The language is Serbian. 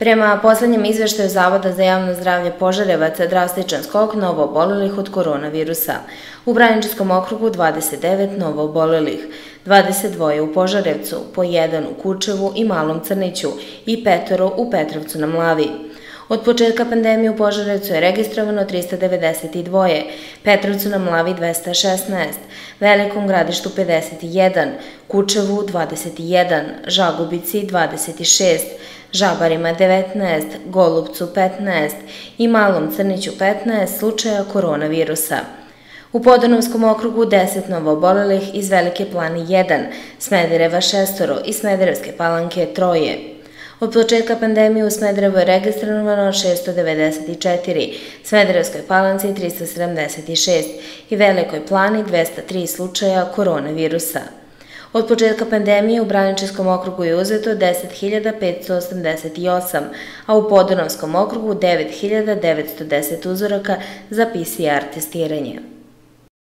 Prema poslednjem izveštaju Zavoda za javno zdravlje Požarevac, drastičan skok novoobolelih od koronavirusa. U Braničevskom okrugu 29 novoobolelih, 22 u Požarevcu, po 1 u Kučevu i Malom Crniću i 5 u Petrovcu na Mlavi. Od početka pandemije u Požarevcu je registrovano 392, Petrovcu na Mlavi 216, Velikom Gradištu 51, Kučevu 21, Žagubici 26, Žabarima 19, Golubcu 15 i Malom Crniću 15 slučaja koronavirusa. U Podunavskom okrugu 10 novoobolelih, iz Velike Plane 1, Smedereva 6 i Smederevske Palanke 3. Od početka pandemije u Smederevu je registrovano 694, Smederevskoj Palanci 376 i Velikoj Plani 203 slučaja koronavirusa. Od početka pandemije u Braničevskom okrugu je uzeto 10.588, a u Podunavskom okrugu 9.910 uzoraka za PCR testiranje.